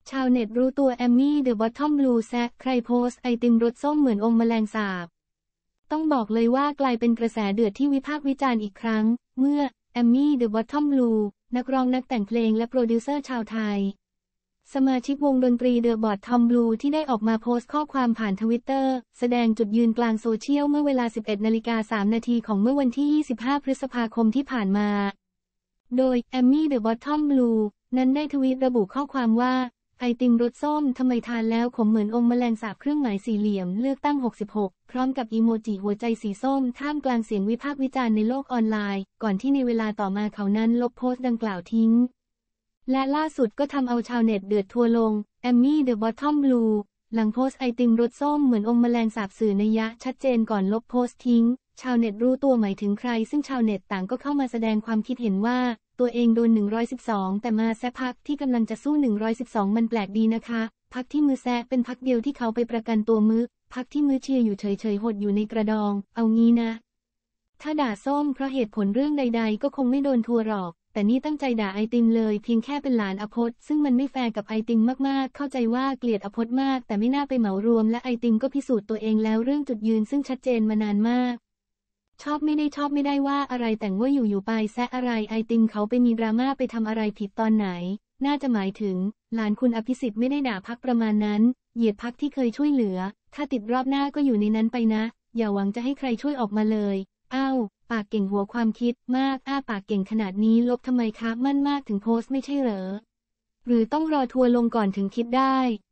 ชาวเน็ตรู้ตัวแอมมี่เดอะบอททอมบลูแซะใครโพสต์ไอติมรสส้มเหมือนอมแมลงสาบต้องบอกเลยว่ากลายเป็นกระแสเดือดที่วิพากษ์วิจารณ์อีกครั้งเมื่อแอมมี่เดอะบอททอมบลูนักร้องนักแต่งเพลงและโปรดิวเซอร์ชาวไทยสมาชิกวงดนตรีเดอะบอททอมบลูที่ได้ออกมาโพสต์ข้อความผ่านทวิตเตอร์แสดงจุดยืนกลางโซเชียลเมื่อเวลา 11:03 นาทีของเมื่อวันที่ 25 พฤษภาคมที่ผ่านมาโดยแอมมี่เดอะบอททอมบลูนั้นได้ทวีตระบุข้อความว่าไอติมรสส้มทำไมทานแล้วขมเหมือนอมแมลงสาบเครื่องหมายสี่เหลี่ยมเลือกตั้ง66พร้อมกับอีโมจิหัวใจสีส้มท่ามกลางเสียงวิพากษ์วิจารณ์ในโลกออนไลน์ก่อนที่ในเวลาต่อมาเขานั้นลบโพสต์ดังกล่าวทิ้งและล่าสุดก็ทำเอาชาวเน็ตเดือดทัวร์ลงแอมมี่เดอะบอททอมบลูหลังโพสต์ไอติมรสส้มเหมือนอมแมลงสาบสื่อนัยยะชัดเจนก่อนลบโพสต์ทิ้งชาวเน็ตรู้ตัวหมายถึงใครซึ่งชาวเน็ตต่างก็เข้ามาแสดงความคิดเห็นว่าตัวเองโดน112แต่มาแซะพักที่กำลังจะสู้112มันแปลกดีนะคะพักที่มือแซะเป็นพักเดียวที่เขาไปประกันตัวมือพักที่มือเชียร์อยู่เฉยๆหดอยู่ในกระดองเอางี้นะถ้าด่าส้มเพราะเหตุผลเรื่องใดๆก็คงไม่โดนทัวร์หรอกแต่นี่ตั้งใจด่าไอติมเลยเพียงแค่เป็นหลานอพจน์ซึ่งมันไม่แฟร์กับไอติมมากๆเข้าใจว่าเกลียดอพจน์มากแต่ไม่น่าไปเหมารวมและไอติมก็พิสูจน์ตัวเองแล้วเรื่องจุดยืนซึ่งชัดเจนมานานมากชอบไม่ได้ว่าอะไรแต่งว่าอยู่ไปแซะอะไรไอติมเขาไปมีดราม่าไปทำอะไรผิดตอนไหนน่าจะหมายถึงหลานคุณอภิสิทธิ์ไม่ได้ด่าพรรคประมาณนั้นเหยียดพรรคที่เคยช่วยเหลือถ้าติดรอบหน้าก็อยู่ในนั้นไปนะอย่าหวังจะให้ใครช่วยออกมาเลยอ้าวปากเก่งหัวความคิดมากปากเก่งขนาดนี้ลบทำไมคะมั่นมากถึงโพสต์ไม่ใช่เหรอหรือต้องรอทัวร์ลงก่อนถึงคิดได้